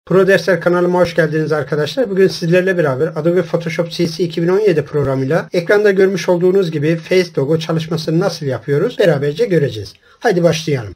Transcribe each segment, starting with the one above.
Pro Dersler kanalıma hoş geldiniz arkadaşlar. Bugün sizlerle beraber Adobe Photoshop CC 2017 programıyla ekranda görmüş olduğunuz gibi Face Logo çalışmasını nasıl yapıyoruz beraberce göreceğiz. Haydi başlayalım.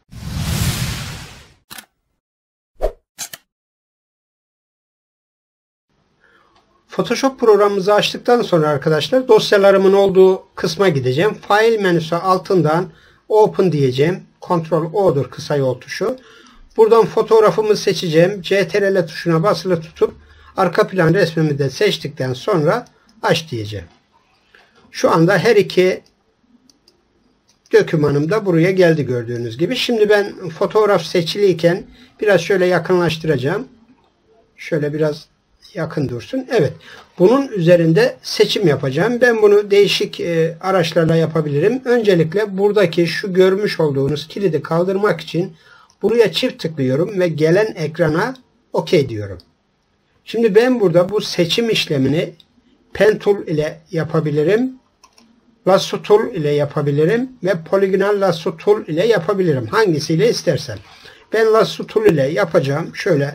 Photoshop programımızı açtıktan sonra arkadaşlar dosyalarımın olduğu kısma gideceğim. File menüsü altından Open diyeceğim. Ctrl O'dur kısa yol tuşu. Buradan fotoğrafımı seçeceğim. CTRL tuşuna basılı tutup arka plan resmimi de seçtikten sonra aç diyeceğim. Şu anda her iki dokümanım da buraya geldi gördüğünüz gibi. Şimdi ben fotoğraf seçiliyken biraz şöyle yakınlaştıracağım. Şöyle biraz yakın dursun. Evet. Bunun üzerinde seçim yapacağım. Ben bunu değişik araçlarla yapabilirim. Öncelikle buradaki şu görmüş olduğunuz kilidi kaldırmak için buraya çift tıklıyorum ve gelen ekrana OK diyorum. Şimdi ben burada bu seçim işlemini Pen Tool ile yapabilirim. Lasso Tool ile yapabilirim ve Polygonal Lasso Tool ile yapabilirim. Hangisiyle istersen. Ben Lasso Tool ile yapacağım. Şöyle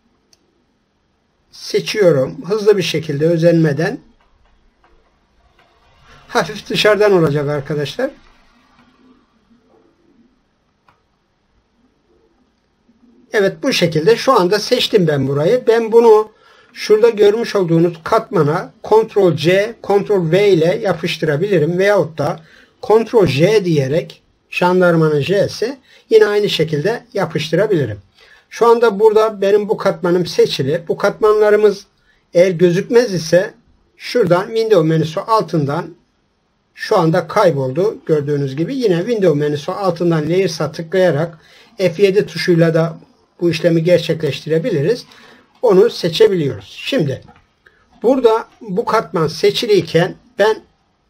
seçiyorum. Hızlı bir şekilde özenmeden. Hafif dışarıdan olacak arkadaşlar. Evet, bu şekilde şu anda seçtim ben burayı. Ben bunu şurada görmüş olduğunuz katmana Ctrl C, Ctrl V ile yapıştırabilirim. Veyahut da Ctrl J diyerek jandarmanın J'si yine aynı şekilde yapıştırabilirim. Şu anda burada benim bu katmanım seçili. Bu katmanlarımız eğer gözükmez ise şuradan Window menüsü altından şu anda kayboldu. Gördüğünüz gibi yine Window menüsü altından Layers'a tıklayarak F7 tuşuyla da bu işlemi gerçekleştirebiliriz. Onu seçebiliyoruz. Şimdi burada bu katman seçiliyken ben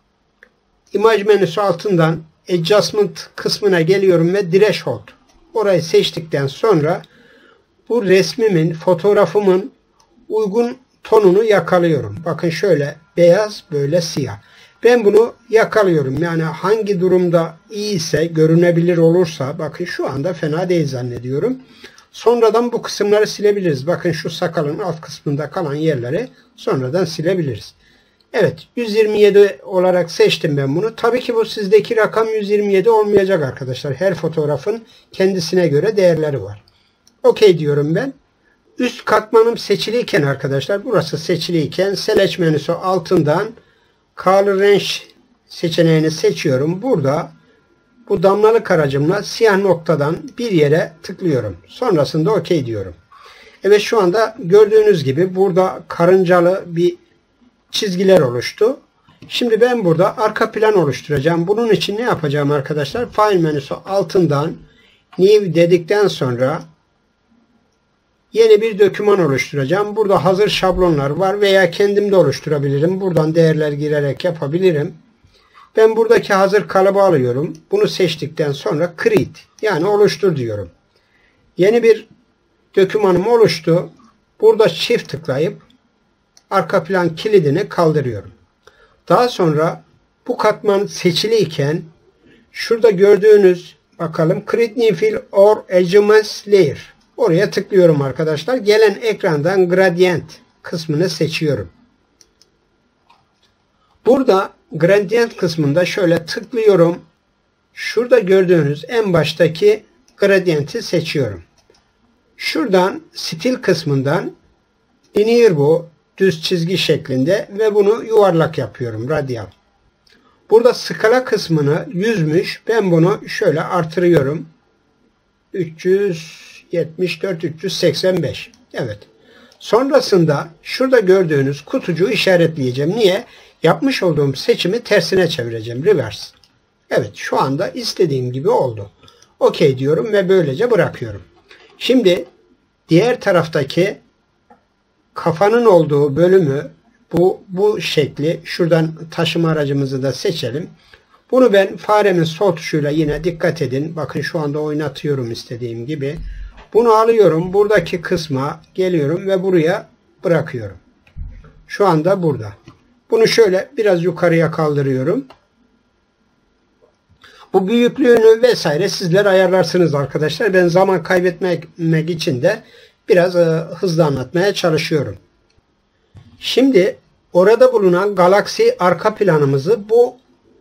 imaj menüsü altından Adjustment kısmına geliyorum ve Threshold. Orayı seçtikten sonra bu resmimin, fotoğrafımın uygun tonunu yakalıyorum. Bakın şöyle beyaz, böyle siyah. Ben bunu yakalıyorum. Yani hangi durumda iyi ise, görünebilir olursa, bakın şu anda fena değil zannediyorum. Sonradan bu kısımları silebiliriz. Bakın şu sakalın alt kısmında kalan yerleri sonradan silebiliriz. Evet, 127 olarak seçtim ben bunu. Tabii ki bu sizdeki rakam 127 olmayacak arkadaşlar. Her fotoğrafın kendisine göre değerleri var. OK diyorum ben. Üst katmanım seçiliyken arkadaşlar, burası seçiliyken Select menüsü altından Color Range seçeneğini seçiyorum. Burada bu damlalık aracımla siyah noktadan bir yere tıklıyorum. Sonrasında OK diyorum. Evet, şu anda gördüğünüz gibi burada karıncalı bir çizgiler oluştu. Şimdi ben burada arka plan oluşturacağım. Bunun için ne yapacağım arkadaşlar? File menüsü altından New dedikten sonra yeni bir doküman oluşturacağım. Burada hazır şablonlar var veya kendim de oluşturabilirim. Buradan değerler girerek yapabilirim. Ben buradaki hazır kalıbı alıyorum. Bunu seçtikten sonra Create yani oluştur diyorum. Yeni bir dokümanım oluştu. Burada çift tıklayıp arka plan kilidini kaldırıyorum. Daha sonra bu katman seçiliyken şurada gördüğünüz bakalım Create New Fill or Adjustment Layer. Oraya tıklıyorum arkadaşlar. Gelen ekrandan Gradient kısmını seçiyorum. Burada Gradient kısmında şöyle tıklıyorum. Şurada gördüğünüz en baştaki Gradient'i seçiyorum. Şuradan Stil kısmından Linear bu düz çizgi şeklinde ve bunu yuvarlak yapıyorum. Radyal. Burada skala kısmını 100'müş. Ben bunu şöyle artırıyorum. 374, 385. Evet. Sonrasında şurada gördüğünüz kutucuğu işaretleyeceğim. Niye? Yapmış olduğum seçimi tersine çevireceğim. Reverse. Evet. Şu anda istediğim gibi oldu. OK diyorum ve böylece bırakıyorum. Şimdi diğer taraftaki kafanın olduğu bölümü bu şekli şuradan taşıma aracımızı da seçelim. Bunu ben faremin sol tuşuyla yine dikkat edin. Bakın şu anda oynatıyorum istediğim gibi. Bunu alıyorum. Buradaki kısma geliyorum ve buraya bırakıyorum. Şu anda burada. Bunu şöyle biraz yukarıya kaldırıyorum. Bu büyüklüğünü vesaire sizler ayarlarsınız arkadaşlar. Ben zaman kaybetmek için de biraz hızlı anlatmaya çalışıyorum. Şimdi orada bulunan galaksi arka planımızı bu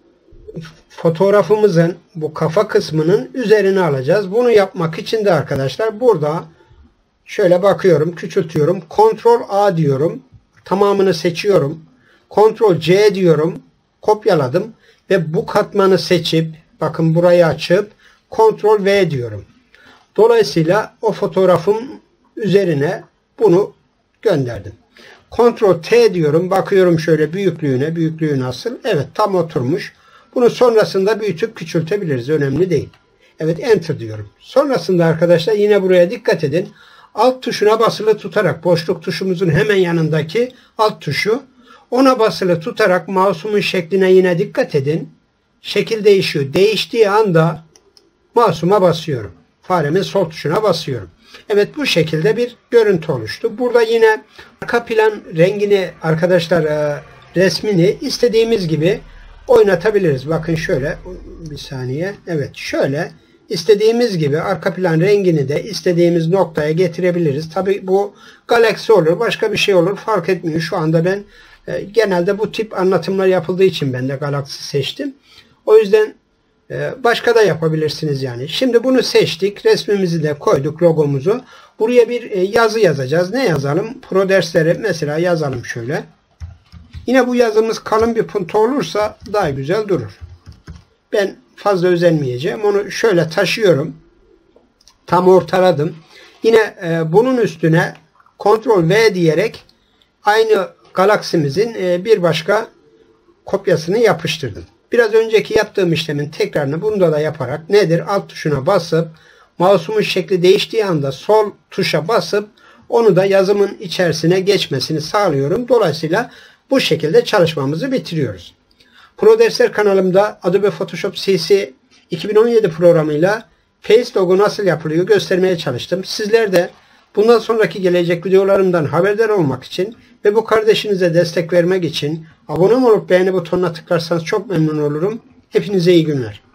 fotoğrafımızın bu kafa kısmının üzerine alacağız. Bunu yapmak için de arkadaşlar burada şöyle bakıyorum, küçültüyorum. Ctrl A diyorum. Tamamını seçiyorum. Ctrl C diyorum. Kopyaladım ve bu katmanı seçip bakın burayı açıp Ctrl V diyorum. Dolayısıyla o fotoğrafın üzerine bunu gönderdim. Ctrl T diyorum. Bakıyorum şöyle büyüklüğüne. Büyüklüğü nasıl? Evet, tam oturmuş. Bunu sonrasında büyütüp küçültebiliriz. Önemli değil. Evet, Enter diyorum. Sonrasında arkadaşlar yine buraya dikkat edin. Alt tuşuna basılı tutarak, boşluk tuşumuzun hemen yanındaki alt tuşu, ona basılı tutarak mouse'umun şekline yine dikkat edin. Şekil değişiyor. Değiştiği anda mouse'uma basıyorum. Faremin sol tuşuna basıyorum. Evet, bu şekilde bir görüntü oluştu. Burada yine arka plan rengini arkadaşlar resmini istediğimiz gibi oynatabiliriz. Bakın şöyle bir saniye. Evet, şöyle istediğimiz gibi arka plan rengini de istediğimiz noktaya getirebiliriz. Tabi bu galaksi olur, başka bir şey olur, fark etmiyor. Şu anda ben genelde bu tip anlatımlar yapıldığı için ben de galaksi seçtim. O yüzden başka da yapabilirsiniz yani. Şimdi bunu seçtik. Resmimizi de koyduk, logomuzu. Buraya bir yazı yazacağız. Ne yazalım? Pro dersleri mesela yazalım şöyle. Yine bu yazımız kalın bir punto olursa daha güzel durur. Ben fazla özenmeyeceğim. Onu şöyle taşıyorum. Tam ortaladım. Yine bunun üstüne Ctrl V diyerek aynı galaksimizin bir başka kopyasını yapıştırdım. Biraz önceki yaptığım işlemin tekrarını bunda da yaparak nedir? Alt tuşuna basıp mouse'umun şekli değiştiği anda sol tuşa basıp onu da yazımın içerisine geçmesini sağlıyorum. Dolayısıyla bu şekilde çalışmamızı bitiriyoruz. Pro Dersler kanalımda Adobe Photoshop CC 2017 programıyla Face logo nasıl yapılıyor göstermeye çalıştım. Sizler de bundan sonraki gelecek videolarımdan haberdar olmak için ve bu kardeşinize destek vermek için abone olup beğeni butonuna tıklarsanız çok memnun olurum. Hepinize iyi günler.